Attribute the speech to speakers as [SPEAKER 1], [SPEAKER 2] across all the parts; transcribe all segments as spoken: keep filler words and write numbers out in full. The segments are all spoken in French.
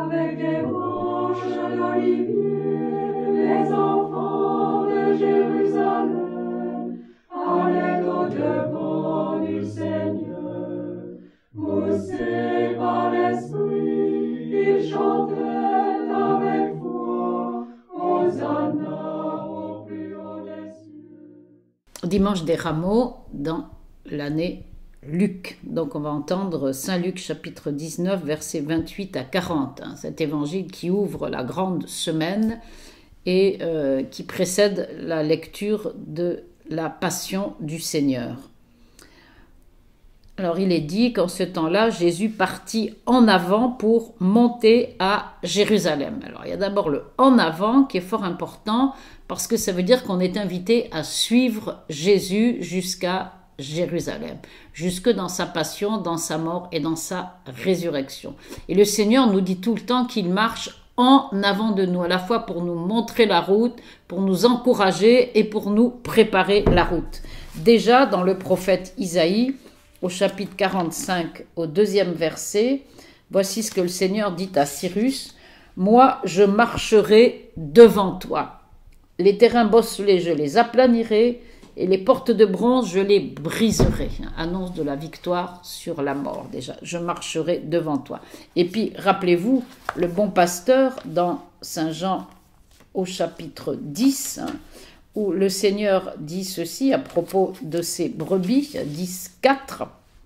[SPEAKER 1] avec des branches d'olivier, les enfants de Jérusalem allaient au-devant du Seigneur. Poussés par l'Esprit, ils chantaient avec foi, Hosanna au plus haut des cieux.
[SPEAKER 2] Dimanche des Rameaux dans l'année Luc. Donc on va entendre Saint Luc chapitre dix-neuf versets vingt-huit à quarante, hein, cet évangile qui ouvre la grande semaine et euh, qui précède la lecture de la passion du Seigneur. Alors il est dit qu'en ce temps-là, Jésus partit en avant pour monter à Jérusalem. Alors il y a d'abord le « en avant » qui est fort important parce que ça veut dire qu'on est invité à suivre Jésus jusqu'à Jérusalem, jusque dans sa passion, dans sa mort et dans sa résurrection. Et le Seigneur nous dit tout le temps qu'il marche en avant de nous, à la fois pour nous montrer la route, pour nous encourager et pour nous préparer la route. Déjà dans le prophète Isaïe, au chapitre quarante-cinq, au deuxième verset, voici ce que le Seigneur dit à Cyrus: « Moi, je marcherai devant toi. Les terrains bosselés, je les aplanirai, et les portes de bronze, je les briserai. » Annonce de la victoire sur la mort, déjà. Je marcherai devant toi. Et puis, rappelez-vous, le bon pasteur, dans Saint Jean, au chapitre dix, hein, où le Seigneur dit ceci à propos de ses brebis, dix, quatre.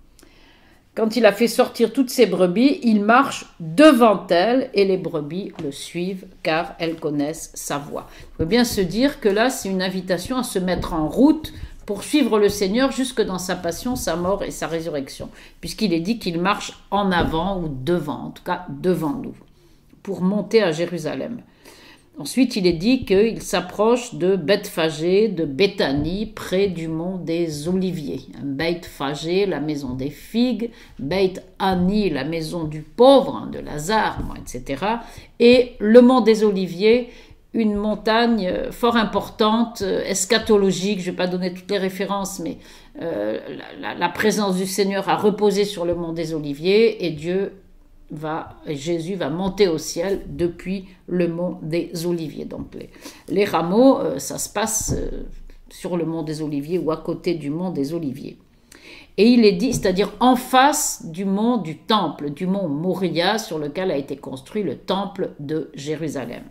[SPEAKER 2] Quand il a fait sortir toutes ses brebis, il marche devant elles et les brebis le suivent car elles connaissent sa voix. Il faut bien se dire que là, c'est une invitation à se mettre en route pour suivre le Seigneur jusque dans sa passion, sa mort et sa résurrection, puisqu'il est dit qu'il marche en avant ou devant, en tout cas devant nous, pour monter à Jérusalem. Ensuite, il est dit qu'il s'approche de Bethphagée, de Béthanie, près du mont des Oliviers. Bethphagée, la maison des figues, Béthanie, la maison du pauvre, de Lazare, et cetera. Et le mont des Oliviers, une montagne fort importante, eschatologique, je ne vais pas donner toutes les références, mais euh, la, la présence du Seigneur a reposé sur le mont des Oliviers et Dieu va, Jésus va monter au ciel depuis le mont des Oliviers. Donc les, les rameaux, euh, ça se passe euh, sur le mont des Oliviers ou à côté du mont des Oliviers. Et il est dit, c'est-à-dire en face du mont du temple, du mont Moria, sur lequel a été construit le temple de Jérusalem.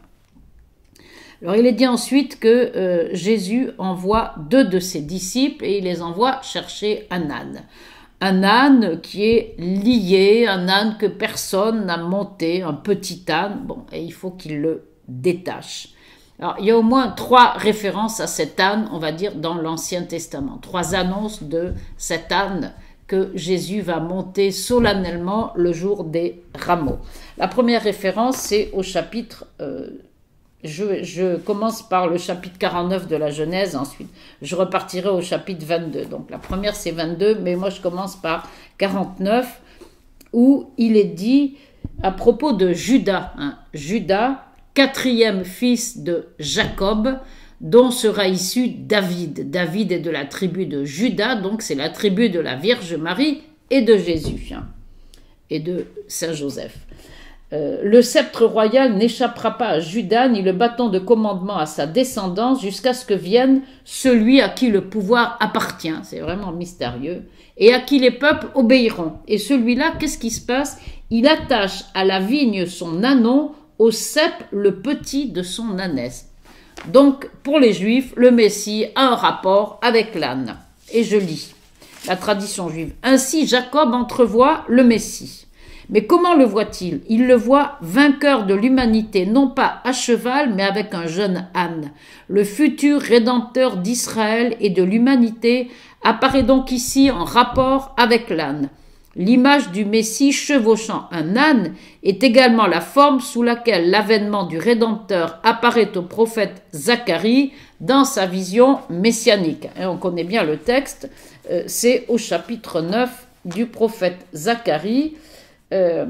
[SPEAKER 2] Alors il est dit ensuite que euh, Jésus envoie deux de ses disciples et il les envoie chercher un âne. Un âne qui est lié, un âne que personne n'a monté, un petit âne, bon, et il faut qu'il le détache. Alors, il y a au moins trois références à cet âne, on va dire, dans l'Ancien Testament. Trois annonces de cet âne que Jésus va monter solennellement le jour des rameaux. La première référence, c'est au chapitre... Euh, Je, je commence par le chapitre quarante-neuf de la Genèse, ensuite je repartirai au chapitre vingt-deux. Donc la première c'est vingt-deux, mais moi je commence par quarante-neuf, où il est dit à propos de Judas, hein, Judas, quatrième fils de Jacob, dont sera issu David. David est de la tribu de Judas, donc c'est la tribu de la Vierge Marie et de Jésus, hein, et de Saint Joseph. Euh, le sceptre royal n'échappera pas à Judas, ni le bâton de commandement à sa descendance, jusqu'à ce que vienne celui à qui le pouvoir appartient, c'est vraiment mystérieux, et à qui les peuples obéiront. Et celui-là, qu'est-ce qui se passe? Il attache à la vigne son ânon, au cep le petit de son ânesse. Donc, pour les Juifs, le Messie a un rapport avec l'âne. Et je lis la tradition juive. Ainsi, Jacob entrevoit le Messie. Mais comment le voit-il? Il le voit vainqueur de l'humanité, non pas à cheval, mais avec un jeune âne. Le futur rédempteur d'Israël et de l'humanité apparaît donc ici en rapport avec l'âne. L'image du Messie chevauchant un âne est également la forme sous laquelle l'avènement du Rédempteur apparaît au prophète Zacharie dans sa vision messianique. Et on connaît bien le texte, euh, c'est au chapitre neuf du prophète Zacharie, Euh,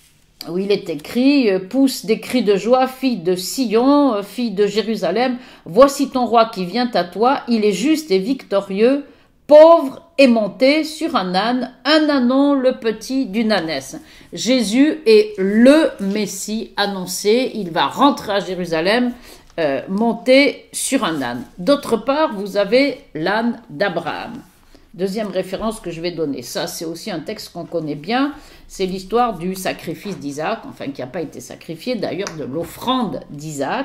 [SPEAKER 2] où il est écrit euh, « Pousse des cris de joie, fille de Sion, euh, fille de Jérusalem, voici ton roi qui vient à toi, il est juste et victorieux, pauvre est monté sur un âne, un ânon le petit d'une ânesse. Jésus est le Messie annoncé, il va rentrer à Jérusalem, euh, monté sur un âne. D'autre part, vous avez l'âne d'Abraham. Deuxième référence que je vais donner, ça c'est aussi un texte qu'on connaît bien, c'est l'histoire du sacrifice d'Isaac, enfin qui n'a pas été sacrifié, d'ailleurs de l'offrande d'Isaac.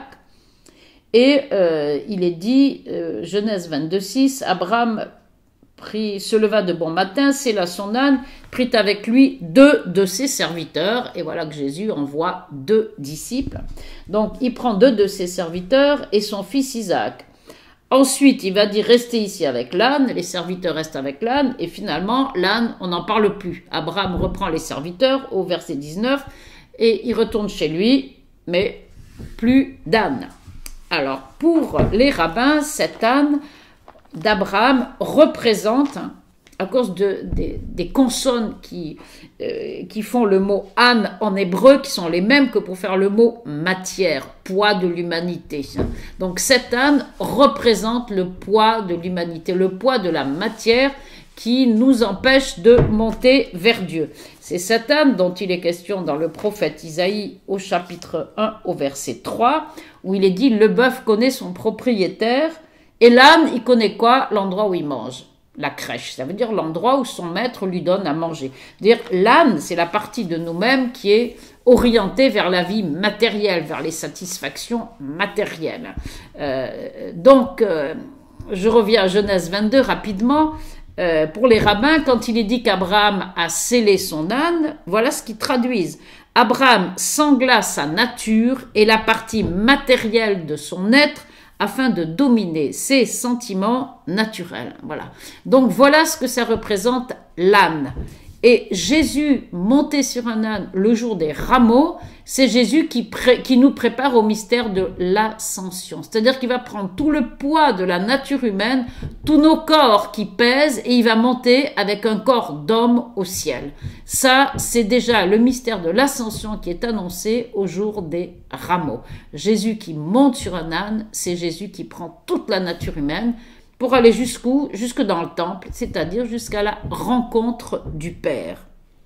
[SPEAKER 2] Et euh, il est dit, euh, Genèse vingt-deux six, Abraham prit, se leva de bon matin, sella son âne, prit avec lui deux de ses serviteurs, et voilà que Jésus envoie deux disciples. Donc il prend deux de ses serviteurs et son fils Isaac. Ensuite, il va dire restez ici avec l'âne, les serviteurs restent avec l'âne, et finalement, l'âne, on n'en parle plus. Abraham reprend les serviteurs au verset dix-neuf, et il retourne chez lui, mais plus d'âne. Alors, pour les rabbins, cet âne d'Abraham représente, à cause de, de, des consonnes qui, euh, qui font le mot âne en hébreu, qui sont les mêmes que pour faire le mot matière, poids de l'humanité. Donc cet âne représente le poids de l'humanité, le poids de la matière qui nous empêche de monter vers Dieu. C'est cet âne dont il est question dans le prophète Isaïe au chapitre un au verset trois, où il est dit « Le bœuf connaît son propriétaire et l'âne, il connaît quoi? L'endroit où il mange. » La crèche, ça veut dire l'endroit où son maître lui donne à manger. Dire l'âne, c'est la partie de nous-mêmes qui est orientée vers la vie matérielle, vers les satisfactions matérielles. Euh, donc, euh, je reviens à Genèse vingt-deux rapidement. Euh, pour les rabbins, quand il est dit qu'Abraham a scellé son âne, voilà ce qu'ils traduisent. Abraham sangla sa nature et la partie matérielle de son être afin de dominer ses sentiments naturels. Voilà. Donc voilà ce que ça représente l'âne. Et Jésus monté sur un âne le jour des rameaux, c'est Jésus qui, pré- qui nous prépare au mystère de l'ascension. C'est-à-dire qu'il va prendre tout le poids de la nature humaine, tous nos corps qui pèsent, et il va monter avec un corps d'homme au ciel. Ça, c'est déjà le mystère de l'ascension qui est annoncé au jour des rameaux. Jésus qui monte sur un âne, c'est Jésus qui prend toute la nature humaine, pour aller jusqu'où? Jusque dans le temple, c'est-à-dire jusqu'à la rencontre du Père.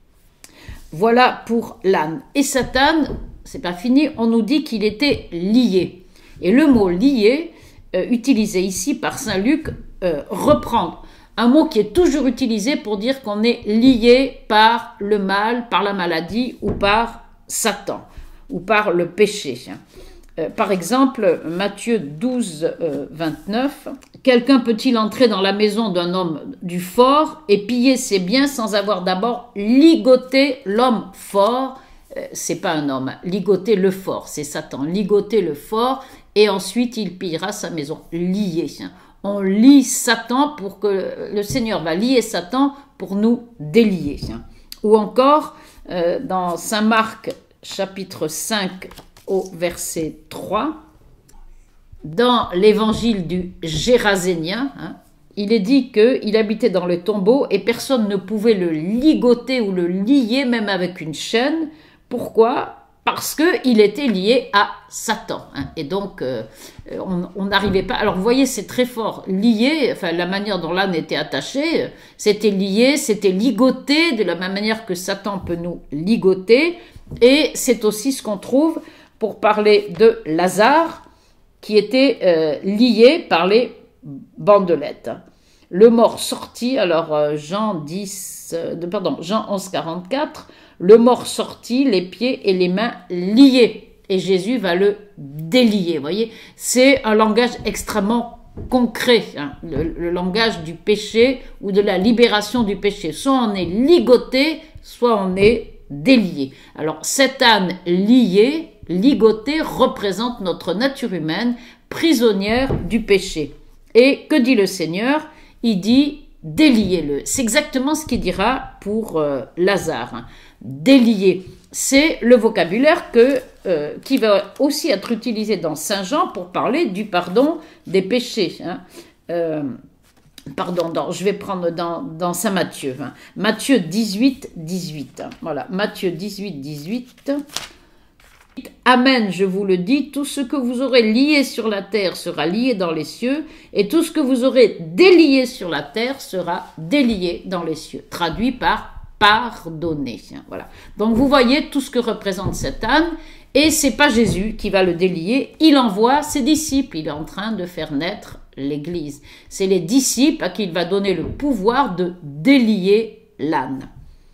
[SPEAKER 2] Voilà pour l'âne. Et cet âne, c'est pas fini, on nous dit qu'il était lié. Et le mot lié, euh, utilisé ici par saint Luc, euh, reprend un mot qui est toujours utilisé pour dire qu'on est lié par le mal, par la maladie ou par Satan, ou par le péché. Euh, par exemple, Matthieu douze, euh, vingt-neuf, « Quelqu'un peut-il entrer dans la maison d'un homme du fort et piller ses biens sans avoir d'abord ligoté l'homme fort ?» euh, C'est pas un homme, ligoter le fort, c'est Satan, ligoter le fort, et ensuite il pillera sa maison, lié. On lie Satan pour que le Seigneur va lier Satan pour nous délier. Ou encore, euh, dans saint Marc, chapitre cinq, au verset trois, dans l'évangile du Gérasénien, hein, il est dit qu'il habitait dans le tombeau et personne ne pouvait le ligoter ou le lier, même avec une chaîne. Pourquoi? Parce qu'il était lié à Satan. Hein, et donc, euh, on n'arrivait pas... Alors, vous voyez, c'est très fort. Lié, enfin, la manière dont l'âne était attaché, c'était lié, c'était ligoté, de la même manière que Satan peut nous ligoter. Et c'est aussi ce qu'on trouve pour parler de Lazare, qui était euh, lié par les bandelettes. Le mort sorti, alors euh, Jean dix, euh, pardon, Jean onze, quarante-quatre, le mort sorti, les pieds et les mains liés, et Jésus va le délier. Vous voyez, c'est un langage extrêmement concret, hein, le, le langage du péché ou de la libération du péché. Soit on est ligoté, soit on est délié. Alors cet âne lié, ligoté, représente notre nature humaine, prisonnière du péché. Et que dit le Seigneur? Il dit déliez-le. C'est exactement ce qu'il dira pour euh, Lazare. Hein. Délier, c'est le vocabulaire que, euh, qui va aussi être utilisé dans Saint Jean pour parler du pardon des péchés. Hein. Euh, Pardon, dans, je vais prendre dans, dans Saint Matthieu. Hein. Matthieu dix-huit, dix-huit. Hein. Voilà, Matthieu dix-huit, dix-huit. Amen, je vous le dis, tout ce que vous aurez lié sur la terre sera lié dans les cieux, et tout ce que vous aurez délié sur la terre sera délié dans les cieux. Traduit par pardonner. Voilà. Donc vous voyez tout ce que représente cet âne, et c'est pas Jésus qui va le délier, il envoie ses disciples, il est en train de faire naître l'Église. C'est les disciples à qui il va donner le pouvoir de délier l'âne.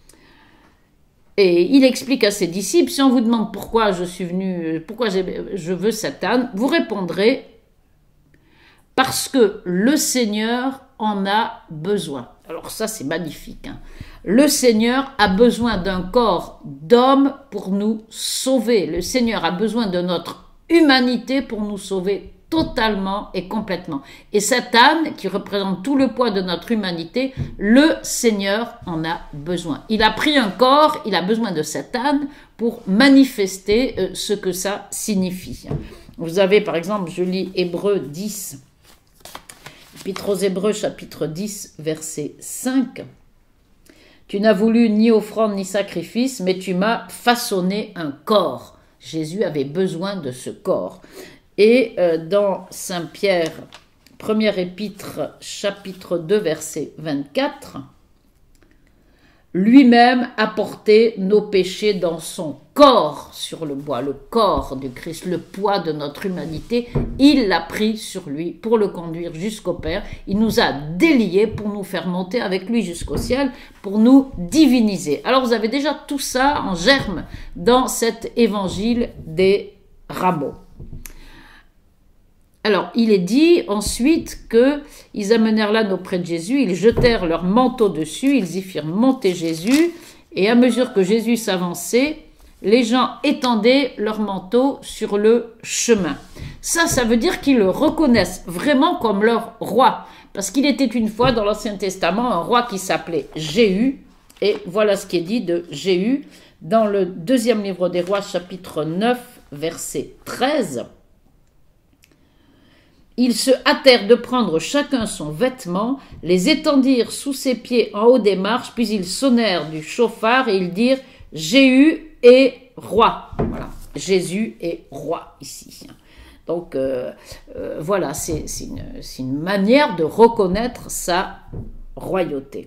[SPEAKER 2] Et il explique à ses disciples, si on vous demande pourquoi je suis venu, pourquoi je veux cet âne, vous répondrez, parce que le Seigneur en a besoin. Alors ça c'est magnifique. Hein. Le Seigneur a besoin d'un corps d'homme pour nous sauver. Le Seigneur a besoin de notre humanité pour nous sauver totalement et complètement. Et cet âne, qui représente tout le poids de notre humanité, le Seigneur en a besoin. Il a pris un corps, il a besoin de cet âne pour manifester euh, ce que ça signifie. Vous avez par exemple, je lis Hébreux dix, Épître aux Hébreux chapitre dix, verset cinq. Tu n'as voulu ni offrande ni sacrifice, mais tu m'as façonné un corps. Jésus avait besoin de ce corps. Et euh, dans Saint Pierre, première épître, chapitre deux, verset vingt-quatre, lui-même a porté nos péchés dans son corps sur le bois, le corps du Christ, le poids de notre humanité, il l'a pris sur lui pour le conduire jusqu'au Père. Il nous a déliés pour nous faire monter avec lui jusqu'au ciel, pour nous diviniser. Alors vous avez déjà tout ça en germe dans cet évangile des rameaux. Alors, il est dit ensuite qu'ils amenèrent l'âne auprès de Jésus, ils jetèrent leur manteau dessus, ils y firent monter Jésus, et à mesure que Jésus s'avançait, les gens étendaient leur manteau sur le chemin. Ça, ça veut dire qu'ils le reconnaissent vraiment comme leur roi, parce qu'il était une fois dans l'Ancien Testament un roi qui s'appelait Jéhu, et voilà ce qui est dit de Jéhu dans le deuxième livre des rois, chapitre neuf, verset treize. Ils se hâtèrent de prendre chacun son vêtement, les étendirent sous ses pieds en haut des marches, puis ils sonnèrent du chauffard et ils dirent « Jéhu est roi ». Voilà, Jésus est roi ici. Donc euh, euh, voilà, c'est une, une manière de reconnaître sa royauté.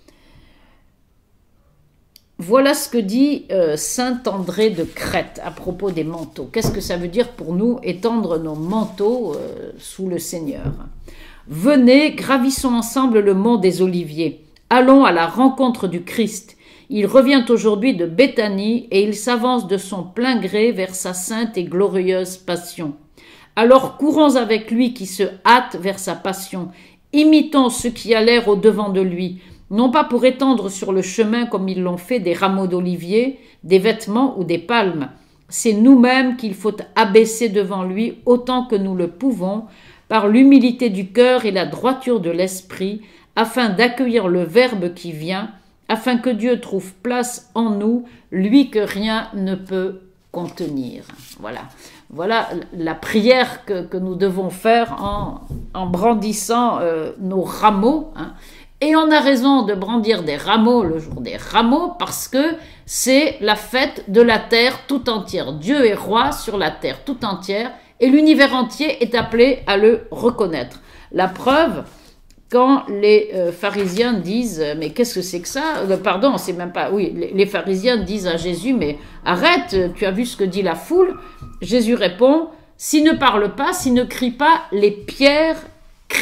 [SPEAKER 2] Voilà ce que dit euh, saint André de Crète à propos des manteaux. Qu'est-ce que ça veut dire pour nous, étendre nos manteaux euh, sous le Seigneur? Venez, gravissons ensemble le mont des Oliviers. Allons à la rencontre du Christ. Il revient aujourd'hui de Béthanie et il s'avance de son plein gré vers sa sainte et glorieuse passion. Alors courons avec lui qui se hâte vers sa passion. Imitons ceux qui allèrent au-devant de lui, non pas pour étendre sur le chemin comme ils l'ont fait des rameaux d'olivier, des vêtements ou des palmes. C'est nous-mêmes qu'il faut abaisser devant lui autant que nous le pouvons, par l'humilité du cœur et la droiture de l'esprit, afin d'accueillir le Verbe qui vient, afin que Dieu trouve place en nous, lui que rien ne peut contenir. Voilà, voilà la prière que, que nous devons faire en, en brandissant euh, nos rameaux, hein. Et on a raison de brandir des rameaux le jour des rameaux parce que c'est la fête de la terre tout entière. Dieu est roi sur la terre tout entière et l'univers entier est appelé à le reconnaître. La preuve, quand les euh, pharisiens disent « mais qu'est-ce que c'est que ça ?» euh, Pardon, c'est même pas... Oui, les, les pharisiens disent à Jésus « mais arrête, tu as vu ce que dit la foule ?» Jésus répond « s'ils ne parlent pas, s'ils ne crient pas, les pierres crieront. »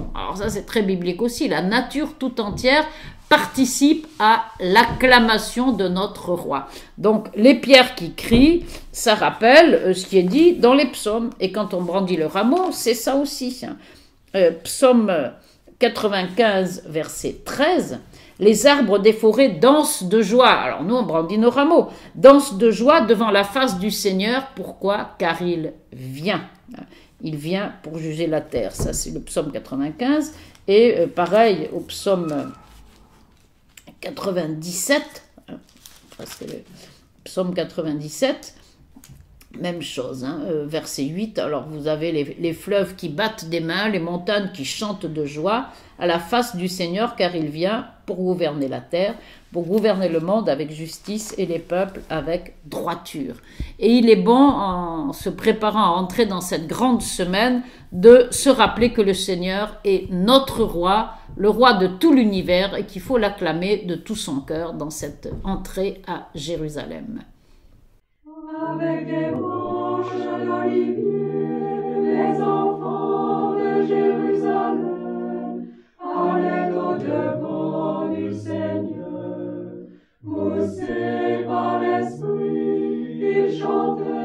[SPEAKER 2] Alors ça c'est très biblique aussi, la nature tout entière participe à l'acclamation de notre roi. Donc les pierres qui crient, ça rappelle ce qui est dit dans les psaumes, et quand on brandit le rameau, c'est ça aussi. Euh, psaume quatre-vingt-quinze, verset treize, les arbres des forêts dansent de joie. Alors nous on brandit nos rameaux, dansent de joie devant la face du Seigneur. Pourquoi? Car il vient. Il vient pour juger la terre. Ça, c'est le psaume quatre-vingt-quinze. Et euh, pareil, au psaume quatre-vingt-dix-sept, parce que le psaume quatre-vingt-dix-sept, même chose, hein, euh, verset huit. Alors, vous avez les, les fleuves qui battent des mains, les montagnes qui chantent de joie à la face du Seigneur, car il vient pour gouverner la terre, pour gouverner le monde avec justice et les peuples avec droiture. Et il est bon, en se préparant à entrer dans cette grande semaine, de se rappeler que le Seigneur est notre roi, le roi de tout l'univers, et qu'il faut l'acclamer de tout son cœur dans cette entrée à Jérusalem.
[SPEAKER 1] Avec des branches d'olivier, les enfants de Jérusalem allaient au-devant du Seigneur. Poussés par l'Esprit, ils chantaient